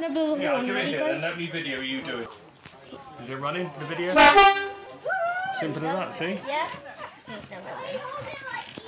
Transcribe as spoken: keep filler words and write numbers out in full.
gonna blow the Yeah, horn. I'll give it Ready, here, guys? then let me video you do it. Is it running, the video? Simple as that, see? Yeah? Okay, no, no, no.